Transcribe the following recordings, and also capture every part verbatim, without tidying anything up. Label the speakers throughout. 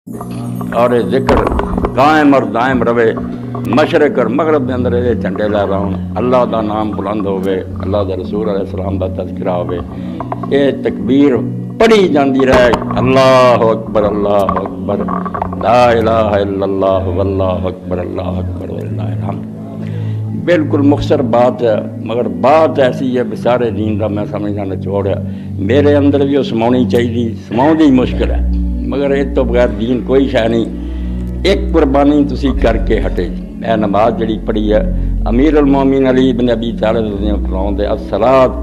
Speaker 1: اور ذکر قائم اور دائم رہے، مشرق اور مغرب کے اندر یہ جھنڈے لے رہا ہوں، اللہ دا نام بلند ہوئے، اللہ دا رسول علیہ السلام دا تذکرہ ہوئے، یہ تکبیر پڑھی جاندی رہے، اللہ اکبر اللہ اکبر لا الہ الا اللہ واللہ اکبر اللہ اکبر وللہ الحمد۔ بالکل مختصر بات ہے، مگر بات ایسی ہے سارے دین کا میں سمجھنا نچوڑ ہے، میرے اندر بھی وہ سماؤنی چاہیے، سماؤں دی مشکل ہے، مگر اس تو بغیر دین کوئی شے نہیں۔ ایک قربانی تسی کر کے ہٹے جی، میں نماز جڑی پڑھی ہے امیر المومنین علی بن ابی طالب رضی اللہ عنہ فرماؤندے الصلاۃ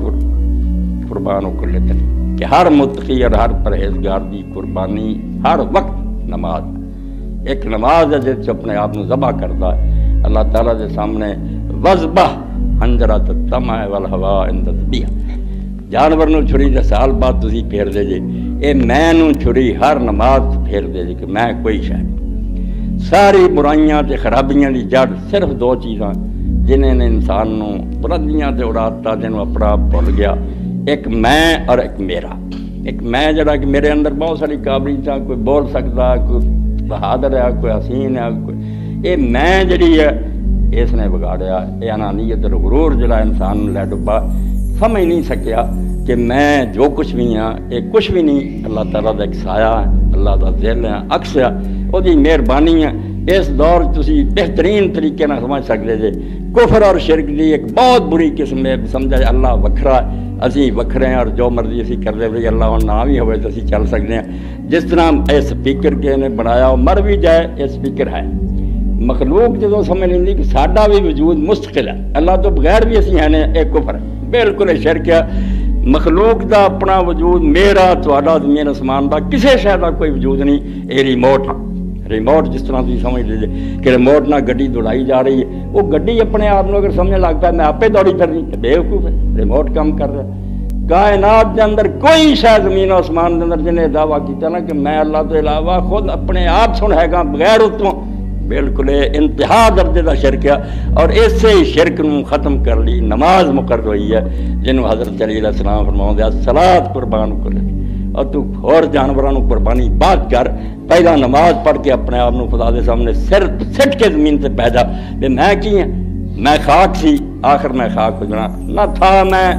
Speaker 1: قربان کل دن، کہ ہر متقی اور ہر پرہیزگار دی قربانی ہر وقت نماز، ایک نماز ہے جس اپنے آپ کو ذبح کرتا ہے اللہ تعالیٰ کے سامنے، وذبح حنجرۃ الطمع والہوا عند الذبیح، جانور نو چھری دے سال بعد تسی پھیر دے جے، اے میں نو چھری ہر نماز پھیر دے جے کہ میں کوئی شے نہیں۔ ساری برائیاں تے خرابیاں دی جڑ صرف دو چیزاں جنہیں نے انسان نو بلندیاں تے اڑاتا، جنوں اپنا بھول گیا، ایک میں اور ایک میرا۔ ایک میں جڑا کہ میرے اندر بہت ساری قابلیتاں، کوئی بول سکتا، کوئی بہادر ہے، کوئی حسین ہے، کوئی اے میں جڑی ہے اس نے بگاڑیا، اے انانیت اور غرور جڑا انسان لے ڈبا، سمجھ نہیں سکیا کہ میں جو کچھ بھی ہاں یہ کچھ بھی نہیں، اللہ تعالیٰ دا ایک سایہ ہے، اللہ دا ذل ہے، عکس ہے، وہ دی مہربانی ہے۔ اس دور تسی بہترین طریقے نہ سمجھ سکتے جے کفر اور شرک دی ایک بہت بری قسم ہے، سمجھا جائے اللہ وکھرا، اسی وکھرے ہیں اور جو مرضی اسی کر دے، اللہ نہ بھی ہوئے تو اسی چل سکتے ہیں۔ جس طرح اے سپیکر کے نے بنایا، مر بھی جائے یہ سپیکر ہے، مخلوق جدوں سمجھ لیندی کہ ساڈا بھی وجود مستقل ہے، اللہ تو بغیر بھی اسی ہیں، ایک کفر ہے، بالکل شرک ہے۔ مخلوق دا اپنا وجود، میرا تہاڈا زمین آسمان دا کسے شے دا کوئی وجود نہیں، اے ریموٹ ریموٹ جس طرح تھی سمجھ لیجیے کہ ریموٹ نہ گڈی دوڑائی جا رہی ہے، وہ گڈی اپنے آپ اگر سمجھنے لگتا ہے میں آپ دوڑی پھر رہی، بے وقوف ہے، ریموٹ کام کر رہا ہے۔ کائنات کے اندر کوئی شاید زمین و آسمان کے اندر جنہیں دعویٰ کیا نا کہ میں اللہ تو علاوہ خود اپنے آپ سن ہے گا بغیر اتوں، بالکل انتہا درجے کا شرک ہے، اور اسے ہی شرک نو ختم کر لی نماز مقرر ہوئی ہے، جنہوں حضرت علی علیہ السلام فرماؤں دیا صلاۃ قربان کر لی، اور تو اور جانوروں قربانی بات کر، پہلا نماز پڑھ کے اپنے آپ خدا دے سامنے سر سٹ کے زمین سے پیدا کہ میں کی ہیں، میں خاک سی، آخر میں خاک ہو جانا نہ تھا، میں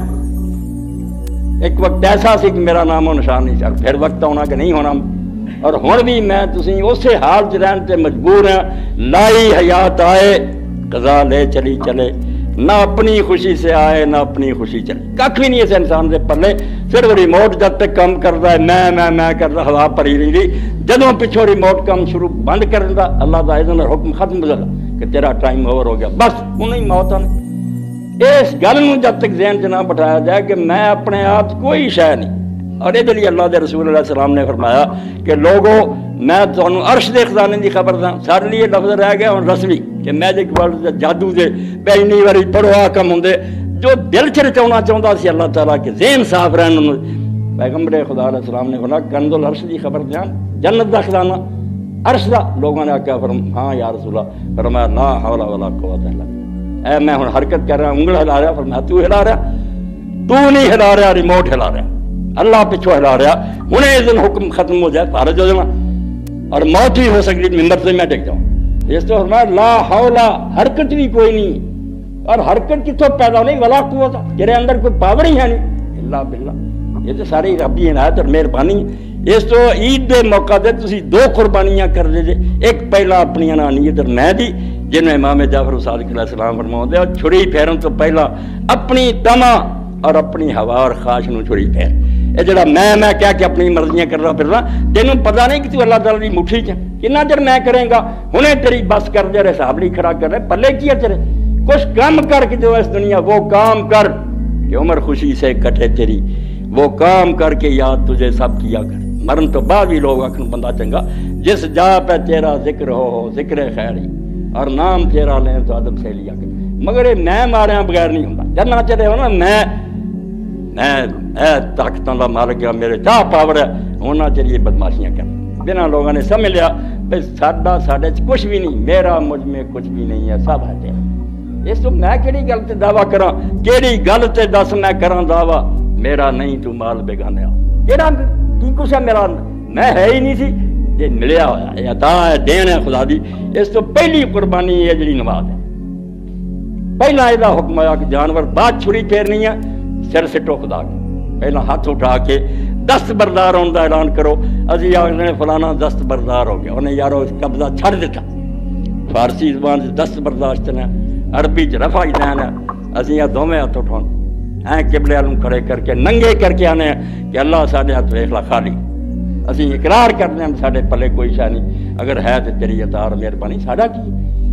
Speaker 1: ایک وقت ایسا سی کہ میرا نام و نشان نہیں چل، پھر وقت ہونا کہ نہیں ہونا، اور ہن بھی میں تسی اسی حال چ رہن تے مجبور ہیں، لائی حیات آئے قضا لے چلی چلے، نہ اپنی خوشی سے آئے نہ اپنی خوشی چلے، کھ بھی نہیں اس انسان سے پلے، صرف ریموٹ جب تک کام کرتا ہے میں میں میں کرتا ہوا پری رہی دی، جدوں پچھوں ریموٹ کام شروع بند کر دیا اللہ کا اذن اور حکم ختم ہو جاتا کہ تیرا ٹائم اوور ہو گیا، بس انہیں موت آنے۔ اس گل میں جب تک ذہن چ نہ بٹھایا جائے کہ میں اپنے آپ کوئی شے نہیں، اور یہ لیے اللہ کے رسول علیہ السلام نے فرمایا کہ لوگوں میں تمہیں عرش دے خزانے کی خبر داں، سارے لیے لفظ رہ گیا ہوں رسمی کہ میجک ورلڈ جادو دے پہلی باری پڑھو آ کم ہوں جو دل چ رچاؤنا چاہتا سی اللہ تعالیٰ کہ ذہن صاف رہن، پیغمبر خدا علیہ السلام نے فرمایا کنز العرش کی خبر دیاں، جنت دا خزانہ عرش دا، لوگوں نے آکھا فرم ہاں یا رسول اللہ، فرمایا لا حول ولا قوت الا باللہ، اے میں ہن حرکت کر رہا انگل ہلا رہا، فرمایا تو ہلا رہا، تو نہیں ہلا رہا، ریموٹ ہلا رہا، اللہ پچھو ہلا رہا، انہیں اس دن حکم ختم ہو جائے خارج ہو جانا، اور موت بھی ہو سکتی ممبر سے میں ٹک جاؤں۔ اس تو فرمایا لا حول، حرکت بھی کوئی نہیں، اور حرکت کتوں پیدا نہیں، ولا قوت، تیرے اندر کوئی پاور ہی ہے نہیں اللہ باللہ، یہ تو ساری ربی عنایت اور مہربانی۔ اس تو عید دے موقع دے تسی دو قربانیاں کر دے جے، ایک پہلا اپنی انانیت اور میں دی جنہیں امام جعفر صادق علیہ السلام فرماؤں دے، اور چھری پھیرن تو پہلا اپنی طمع اور اپنی ہوا اور خواہش نو چھری پھیر، یہ جڑا میں میں کہہ کے اپنی مرضیاں کر رہا پھر رہا، تینوں پتہ نہیں کہ تو اللہ تعالیٰ کی مٹھی چ کنا چر میں کریں گا، ہنے تیری بس کر دے رہے حساب نہیں کھڑا کر رہے، پلے کیا تیرے، کچھ کام کر کے جو اس دنیا وہ کام کر کہ عمر خوشی سے کٹے تیری، وہ کام کر کے یاد تجھے سب کیا کر، مرن تو بعد بھی لوگ آخر بندہ چنگا جس جا پہ تیرا ذکر ہو ہو ذکر خیری، اور نام تیرا لیں تو ادب سے لیا کر، مگر یہ میں مارے بغیر نہیں ہوتا، جب نہ چلے ہو نا میں میں اے طاقتوں کا مالک ہے، میرے چاہ پاور ہے، ہونا چاہیے بدماشیاں کر، بنا لوگوں نے سمجھ لیا بھائی ساڈا ساڈے کچھ بھی نہیں، میرا مجھ میں کچھ بھی نہیں ہے، سب ہے تیرا۔ اس تو میں کہڑی گل تے دعویٰ کراں، کہڑی گل تے دس میں کراں دعویٰ، میرا نہیں تو مال بیگانے آ، کہڑا کی کچھ ہے میرا، میں ہے ہی نہیں سی، یہ ملیا ہوا یہ عطا ہے دین ہے خدا دی. اس تو پہلی قربانی ہے جڑی نماز ہے. پہلا یہ حکم آیا کہ جانور بعد چھری پھیرنی ہے سر سٹو خدا کے. پہلا ہاتھ اٹھا کے دست بردار ہونے کا اعلان کرو. ابھی آخر فلانا دست بردار ہو گیا انہیں یارو قبضہ چھڑ دیتا. فارسی زبان سے دست برداشت نے عربی چ رفع ہی دین ہے. اسی دونوں ہاتھ اٹھاؤ اے قبلے والوں کھڑے کر کے ننگے کر کے آنے کہ اللہ سارے ہاتھ ویخ لا خالی. اسی اقرار کرتے ہیں سارے پلے کوئی شہ نہیں اگر ہے تو تیری عطا اور مہربانی. ساڈا کی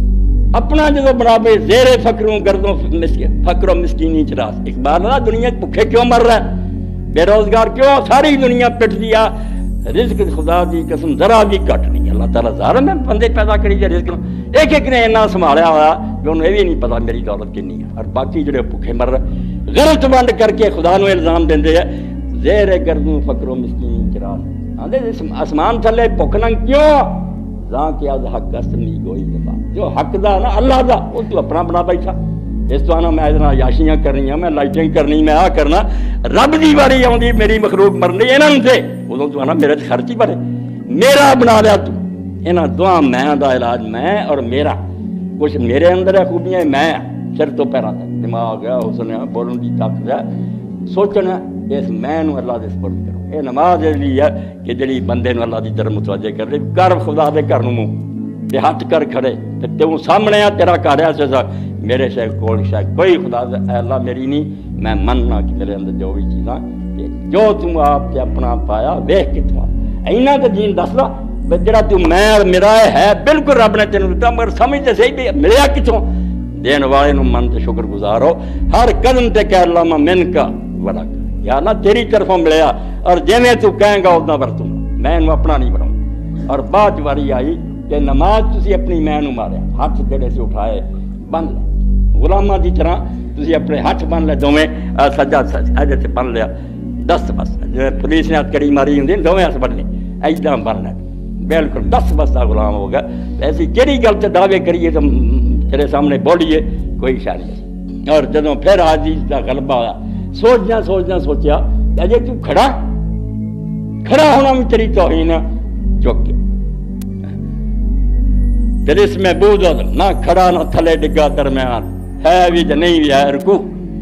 Speaker 1: اپنا جدو بنا پہ زیر فقروں گردوں فقر و مسکینی چراس. اقبال نہ دنیا بھوکے کیوں مر رہا ہے بے روزگار کیوں ساری دنیا پٹ دیا. رزق خدا دی قسم ذرا بھی کٹ نہیں. اللہ تعالیٰ ظاہر میں بندے پیدا کری جائے رزق ایک ایک نے اتنا سنبھالیا ہوا کہ انہوں نے یہ بھی نہیں پتا میری دولت کنی ہے. اور باقی جڑے بھوکے مر رہے غلط بند کر کے خدا نو الزام دیں دے زیر گردوں فقر و مسکینی چراس. آدھے آسمان تھلے بھوک ننگ کیوں زاں کیا حق قسمی گوئی دبا. جو حق دا نا اللہ دا وہ تو اپنا بنا بیٹھا. اس تو آنا میں ادنا یاشیاں کرنی ہیں میں لائٹنگ کرنی میں آ کرنا. رب دی باری آؤں میری مخلوق مرنی یہاں سے ادو تو آنا میرے خرچ ہی بڑے میرا بنا لیا تو یہاں دعا میں دا علاج میں اور میرا کچھ میرے اندر ہے خوبیاں میں سر تو پیروں تک دماغ ہے حسن ہے بولن کی طاقت ہے سوچنا اس میں اللہ دے سپرد کرو. یہ نماز یہ ہے کہ جڑی بندے نو اللہ دی طرف متوجہ کر دے. کر خدا دے گھر منہ تے ہاتھ کر کھڑے تے تو سامنے آ تیرا گھر ہے میرے شاید کول شاید کوئی خدا اے اللہ میری نہیں. میں مننا کہ میرے اندر جو بھی چیزاں جو تم آپ کے اپنا پایا ویخ کے تم اینا تو جین دس لا جڑا تو میں اور میرا ہے بالکل رب نے تینوں دتا مگر سمجھتے صحیح بھی ملیا کتوں. دین والے نو من تے شکر گزار ہو ہر قدم تے کہ اللہ من کا ولا یا اللہ تیری طرفوں ملیا اور جویں تو کہیں گا اتنا برتوں میں انہوں اپنا نہیں بناؤں. اور بعد واری آئی کہ نماز تسی اپنی میں نو ماریا ہاتھ جڑے سے اٹھائے بن لے غلاماں دی طرح تسی اپنے ہاتھ بن لے دوویں سجا سجا تے بن لیا دست بس جے پولیس نے ہاتھ کڑی ماری ہوندی دوویں ہاتھ بن لے ایداں بن لے بالکل دس بس دا غلام ہو گیا. ایسی کیڑی گل تے دعوے کریے تو تیرے سامنے بولیے کوئی شے نہیں. اور جدوں پھر عزیز دا غلبہ ہویا سوچدیاں سوچدیاں سوچیا اجے تو کھڑا کھڑا ہونا بھی تیری توہین چک کے پھر اس میں بوجھ نہ کھڑا نہ تھلے ڈگا درمیان ہے بھی جو نہیں بھی ہے رکو.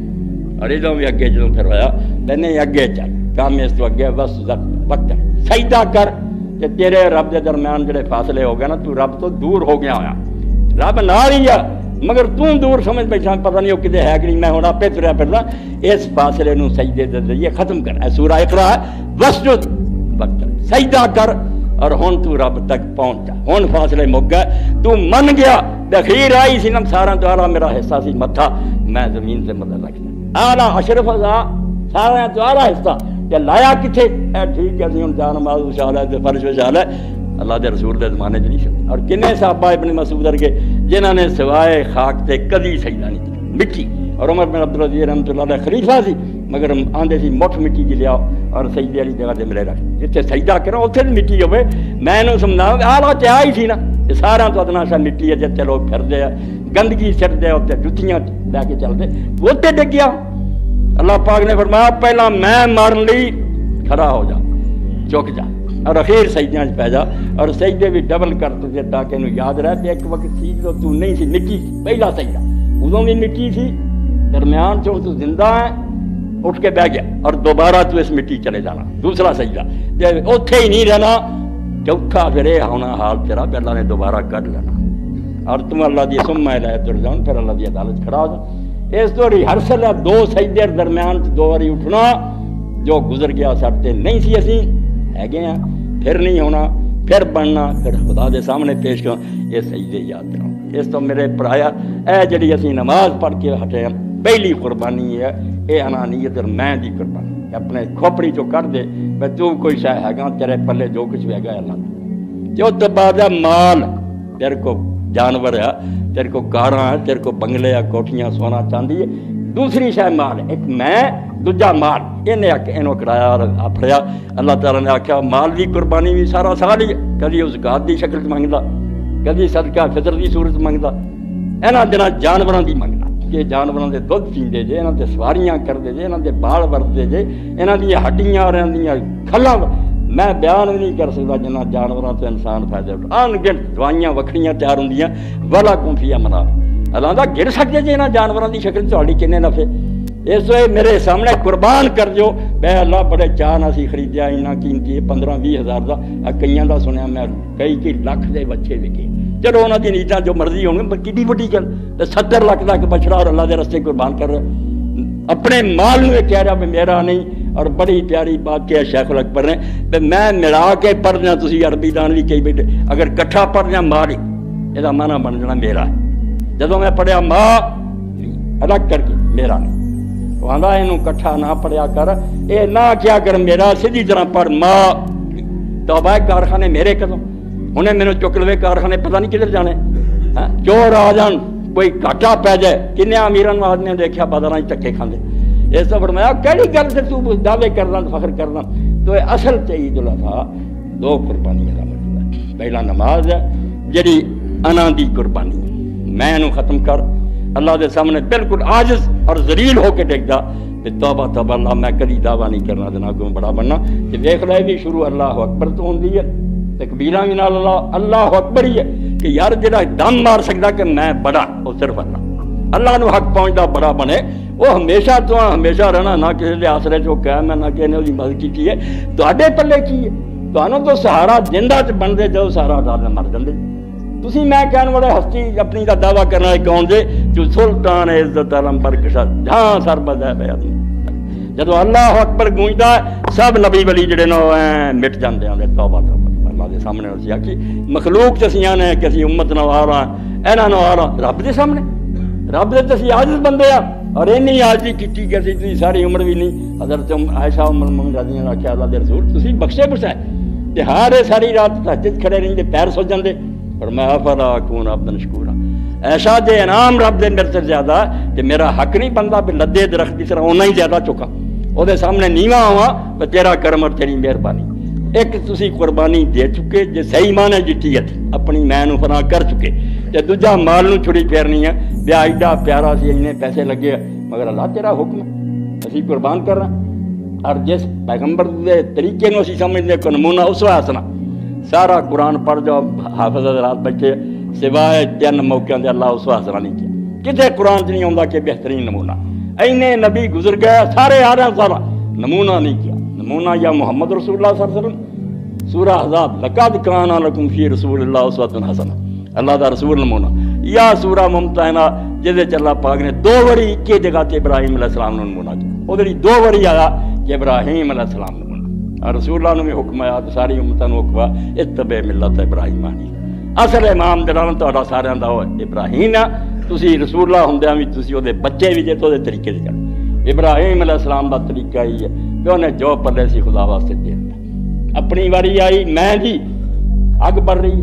Speaker 1: اور ادھوں بھی اگے جدوں پھر ہویا نہیں اگے چل کام اس تو اگے بس وقت سجدہ کر کہ تیرے رب دے درمیان جڑے فاصلے ہو گئے نا تو رب تو دور ہو گیا ہویا. رب نال ہی ہے مگر توں دور سمجھ بیٹھا پتہ نہیں وہ کدے ہے کہ نہیں میں ہوں آپ تریا پھردا. اس فاصلے نو سجدے دے ذریعے ختم کرنا. سورہ اقرا وسجد وقت سجدہ کر اور ہن تو رب تک پہنچ جا. ہن فاصلے مک گئے تو من گیا دخیر آئی سی نم سارا تو اعلیٰ میرا حصہ سی متھا میں زمین سے مدد رکھنا اعلیٰ اشرف ازا سارا تو اعلیٰ حصہ کہ لایا کتنے اے ٹھیک ہے ہوں جان نماز وشال ہے فرش وشال ہے اللہ دے رسول دے زمانے چ نہیں سکتے. اور کنے صحابہ ابن مسعود ورگے جنہوں نے سوائے خاک تے کدی سجدہ نہیں کیا مٹی. اور عمر بن عبدالعزیز رحمۃ اللہ علیہ خلیفہ سی مگر آندے سی مٹھ مٹی جی لیا اور سجدے والی جگہ تے ملے رکھ جتنے سجدہ کرو اتنے مٹی ہوے میں انہوں سمجھا آلہ تے آئی سی نا یہ سارا تو ادنا سا مٹی ہے جتنے لوگ پھردے ہیں گندگی سٹتے اتنے جتیاں لے کے چلتے اتنے ڈگیا. اللہ پاک نے فرمایا پہلا میں مارن لی کھڑا ہو جا چک جا اور اخیر سجدیاں پہ جا اور سجدے بھی ڈبل کر تجھے تاکہ انہوں یاد رہے کہ ایک وقت سی جو تو نہیں سی مٹی سی پہلا سجدہ ادوں بھی مٹی سی درمیان چوں تو زندہ ہے اٹھ کے بہ گیا اور دوبارہ تو اس مٹی چلے جانا دوسرا سجدہ جب اتھے ہی نہیں رہنا چوتھا پھر یہ ہونا حال تیرا پھر اللہ نے دوبارہ کٹ لینا اور تم اللہ دی سمہ لے تر جاؤ پھر اللہ دی عدالت کھڑا ہو جاؤ. اس تو ریہرسل ہے دو سجدے درمیان دو باری اٹھنا جو گزر گیا سٹتے نہیں سی اسی ہے گئے ہیں پھر نہیں ہونا پھر بننا پھر خدا دے سامنے پیش کرنا یہ سجدے یاد رہو. اس تو میرے پرایا اے جڑی اسی نماز پڑھ کے ہٹے پہلی قربانی ہے اے انانیت اور میں دی قربانی اپنے کھوپڑی چو کر دے میں تو کوئی شے ہے گا تیرے پلے جو کچھ بھی ہے گا اللہ جو تو بعد مال تیرے کو جانور ہے تیرے کو کاراں ہے تیرے کو بنگلے ہے کوٹھیاں سونا چاندی ہے دوسری شے مال ایک میں دوجا مال انہیں انہوں کرایا اور پھڑیا. اللہ تعالیٰ نے آخیا مال دی قربانی بھی سارا سال ہی کدی وہ زکات دی شکل منگتا کدی صدقہ فطر دی صورت منگتا یہاں دنوں جانوراں دی منگنا کہ جانوراں دے دودھ پیندے جے یہاں تے سواریاں کرتے جے یہاں دے بال ورتتے جے یہاں دیا ہڈیاں اور یہاں دیا کھلاں میں بیان بھی نہیں کر سکتا جنہ جانوراں تو انسان فائدہ اٹھا ان گنت دوائیاں وکھریاں تیار ہوندیاں ولا کم فیہا منافع اللہ دا گر سکتے جی انہاں جانوراں دی شکل تہاڈی کنے نفع اس وے میرے سامنے قربان کر جو بے اللہ بڑے چاہ نہ سی خریدیا انہاں قیمتی پندرہ بھی ہزار دا کئیاں دا سنیا میں کئی کئی لاکھ دے بچے وکے چلو انہاں دی نیتاں جو مرضی ہون گے کڈی وڈی گل تے ستر لاکھ دا بچڑا اور اللہ دے راستے قربان کر رہے اپنے مال نو کہہ رہا بھی میرا نہیں اور بڑی پیاری بات کیا شیخ الاکبر نے کہ میں ملا کے پڑھنا تسی عربی دان بھی کئی بیٹھے اگر کٹھا پڑھنا ماں نہیں یہ مانا بن جانا میرا ہے جدوں میں پڑھیا ماں الگ کر کے میرا نہیں وہ آندا اینوں کٹھا نہ پڑھیا کر اے نہ کیا کر میرا سیدھی طرح پڑھ ماں توبہ کارخانے میرے کدوں انہیں میرے چک لوے کارخانے پتہ نہیں کدھر جانے چور آ جان کوئی گھاٹا پی جائے کنے امیراں آدمی دیکھا بازاراں چکے کھاندے اس تو فرمایا کہڑی گل سے تو دعوے کرنا فخر کرنا تو اصل تے عید الاضحیٰ دو قربانیاں دا مسئلہ ہے پہلا نماز ہے جڑی انا دی قربانی ہے میں انہوں ختم کر اللہ دے سامنے بالکل عاجز اور ذلیل ہو کے ڈگدا کہ توبہ توبہ اللہ میں کدی دعویٰ نہیں کرنا دینا کو بڑا بننا کہ دیکھ لے بھی شروع اللہ اکبر تو ہوندی ہے تکبیراں بھی نال اللہ اللہ اکبر ہی ہے کہ یار جڑا دم مار سکدا کہ میں بڑا وہ صرف اللہ اللہ نو حق پہنچدا بڑا بنے وہ ہمیشہ تو ہمیشہ رہنا نہ کسی دے آسرے چ قائم ہے نہ کسی نے مدد کی ہے تواڈے پلے کی ہے تانوں تو سہارا زندہ چ بندے جو سہارا ڈال مر جاندے تسی میں کہن والے ہستی اپنی دا دعویٰ کرنا ہے کون دے جو سلطان عزت علم برکشا جہاں سر بجائے پہ آدمی جدو اللہ اکبر گونجدا سب نبی ولی جڑے نو مٹ جاندے ہیں توبہ توبہ اللہ دے سامنے اسی آکھی مخلوق تسیاں نے کہ اسی امت نو آ رہا انہاں نو آ رہا رب دے سامنے رب دے تسی عاجز بندے آ اور اینی عاجزی کیتی کہ اسی ساری عمر بھی نہیں حضرت عائشہ ام المؤمنین رضی اللہ عنہا اللہ دے رسول تسی بخشے بخشائے تے ہارے ساری رات تہجد کھڑے رہندے پیر سو جاندے فرمایا افلا اکون عبدا شکورا ایسا دے انعام رب دے میرے سے زیادہ کہ میرا حق نہیں بنتا بھی لدے درخت کی طرح اونا ہی زیادہ چکا وہ دے سامنے نیواں ہوا تو تیرا کرم اور تیری مہربانی ایک تسی قربانی دے چکے جے صحیح معنی جتی ہے اپنی میں نو فنا کر چکے تے دوجا مال نو چھڑی پھیرنی ہے بیا ایڈا پیارا سی انہیں پیسے لگے مگر اللہ تیرا حکم اسی قربان کر رہا اور جس پیغمبر دے طریقے نو اسی سمجھنے کو نمونہ اسوا حسنا سارا قرآن پڑھ جاؤ حافظ حضرات بیٹھے سوائے تین موقعوں دے اللہ اسوا حسنا نہیں کیا کتے قرآن چ نہیں آتا کہ بہترین نمونہ اینے نبی گزر گیا سارے آ رہے سارا نمونہ نہیں کیا نمونہ یا محمد رسول اللہ صلی اللہ علیہ وسلم سورہ احزاب لقد کان لکم فی رسول اللہ اسوۃ حسنہ اللہ دا رسول نمونہ یا سورہ ممتحنہ جہدے چ اللہ پاک نے دو واری ایک جگہ تے ابراہیم علیہ السلام نے نمونہ کیا وہ دو واری آیا کہ ابراہیم علیہ السلام نمونہ اور رسول اللہ نے بھی حکم آیا ساری امتاں نو حکم اتبع ملت ابراہیم حنیفا اصل امام جڑا تہاڈا سارے دا ابراہیم ہے تسی رسول اللہ ہوندیاں بھی تسی اودے بچے بھی جے تو دے طریقے دے چل ابراہیم علیہ السلام دا طریقہ ہی ہے کہ انہیں جو پلے سی خدا واسطے دے دتا اپنی واری آئی میں جی اگ بڑھ رہی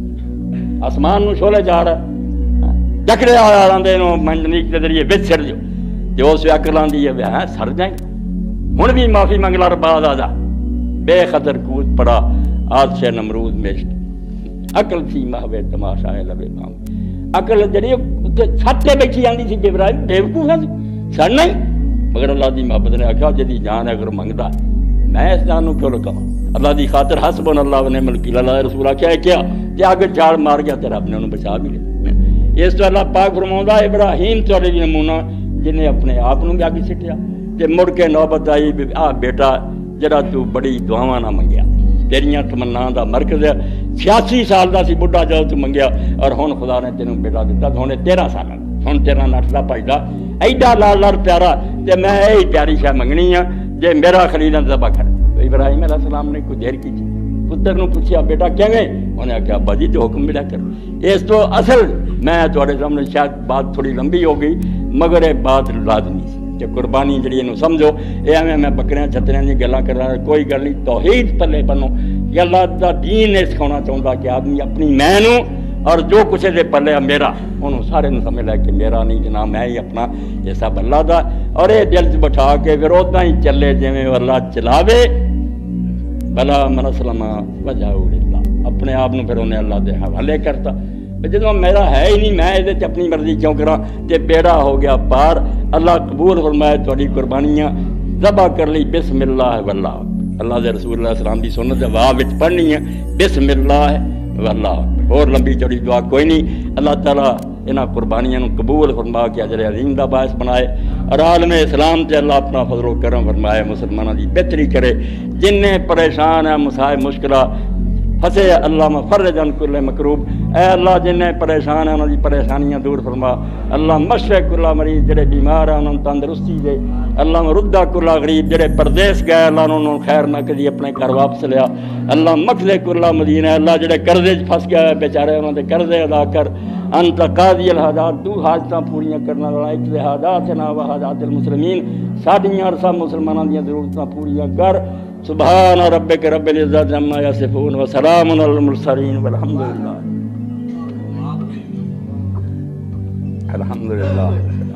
Speaker 1: ہے آسمان نو شولے جا رہا ہے جکڑے آ رہے نو منجنیک دے ذریعے وچ سر جو جو اس عقل آندی ہے ہاں سر جائیں ہن بھی معافی منگ لا بعد آ جا بے خطر کود پڑا آج سے نمرود میشت عقل تھی محوے تماشا ہے لبے مام عقل جڑی چھتے بیٹھی آندی سی ابراہیم بیوقوف ہے سر نہیں مگر اللہ دی محبت نے آکھا جدی جان اگر منگدا میں اس جان نو کیوں لکاواں اللہ دی خاطر حسبنا اللہ و نعم الوکیل اللہ رسول کیا ہے کیا تے اگر جھاڑ مار گیا تے رب نے انہوں بچا بھی لیا اس تو اللہ پاک فرماوندا ابراہیم تواڈے دی نمونہ جنے اپنے آپ نو بھی اگ سٹیا تے مڑ کے نوبت آئی آ بیٹا جڑا تو بڑی دعاواں نہ منگیا تیریاں تمنا دا مرکز ہے چھیاسی سال دا سی بڈھا جدوں تو منگیا اور ہن خدا نے تینوں بیٹا دتا تے ہن تیرہ سال ہن تیرہ نٹدا بھجدا ایڈا لال لال پیارا تے میں یہی پیاری شے منگنی ہے جے میرا خلیل ذبح کر ابراہیم علیہ السلام نے کوئی دیر کی پتر نو پوچھیا بیٹا کیویں انہیں آخیا ابا جی تو حکم ملیا کر اس تو اصل میں تواڈے سامنے شاید بات تھوڑی لمبی ہو گئی مگر یہ بات لازمی سی کہ قربانی جڑی اینو سمجھو اے ایویں میں بکریاں چھتریاں دی گلاں کر رہا کوئی گل نہیں توحید پلے بنو کہ اللہ دا دین یہ سکھانا چاہتا کہ آدمی اپنی میں نو اور جو کچھ دے پلے میرا انہوں سارے نو سمجھ لے کہ میرا نہیں جناب میں ہی اپنا یہ سب اللہ دا اور یہ دل چ بٹھا کے پھر اتنا ہی چلے جویں اللہ چلاوے بلا من اسلم وجہہ للہ اپنے آپ نو پھر انہیں اللہ دے حوالے کرتا جدوں میرا ہے ہی نہیں میں یہ اپنی مرضی کیوں کراں تے بیڑا ہو گیا پار اللہ قبول فرمائے تھوڑی قربانیاں ذبح کر لی بسم اللہ واللہ اللہ دے رسول اللہ السلام دی سنت ہے واہ وچ پڑھنی ہے بسم اللہ واللہ، اور لمبی چوڑی دعا کوئی نہیں۔ اللہ تعالیٰ انہاں قربانیاں نو قبول فرما کے اجر عظیم دا باعث بنائے، اور عالم اسلام تے اللہ اپنا فضل و کرم فرمائے، مسلمانوں دی بہتری کرے، جن پریشان ہیں مسائل مشکلات پھنسے اللہ مفرجن کل مکروب، اے اللہ جن پریشان ہیں انہوں دی پریشانیاں دور فرما، اللہ مشرق کلا مریض جڑے بیمار ہیں انہوں تندرستی دے، اللہ مردہ کلا غریب جڑے پردیس گئے اللہ انہوں خیر نہ کری اپنے گھر واپس لیا، اللہ مقصد کلا مدینہ، اللہ جڑے قرضے پھنس گئے بیچارے انہوں دے قرضے ادا کر، انت قاضی الحاجات، تو حاجتاں پوریاں کرنا والا، اقضِ حاجاتنا و حاجات المسلمین، ساڈیاں اور سب مسلمانوں دیاں ضرورتاں پوریاں کر۔ سبحان ربک رب العزت عما یصفون وسلام علی المرسلین والحمد للہ الحمد للہ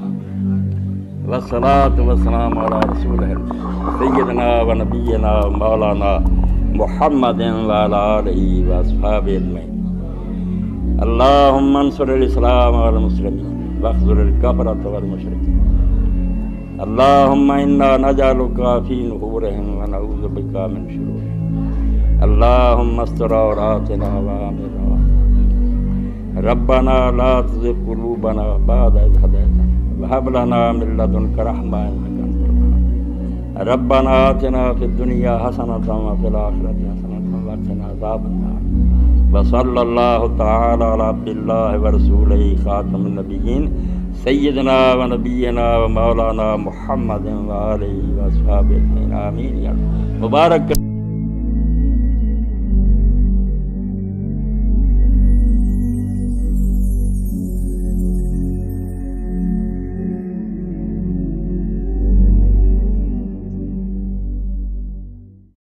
Speaker 1: والصلاة والسلام علی رسول سیدنا و نبینا مولانا محمد وعلی آلہ واصحابہ اجمعین۔ اللہم انصر الاسلام والمسلمین واخذل الکفرۃ والمشرکین، اللہم انا نجعلک فی نحورہم ونعوذ بک من شرورہم، اللہم استر عوراتنا وآمن رواتنا، ربنا لا تزغ قلوبنا بعد إذ هديتنا وهب لنا من لدنك رحمة إنك أنت الوهاب، ربنا آتنا في الدنيا حسنة وفي الآخرة حسنة وقنا عذاب النار، وصلى الله تعالى على عبد الله ورسوله خاتم النبيين سیدنا و نبینا و مولانا محمد و آلہ و اصحابہ اجمعین، آمین یا رب۔ مبارک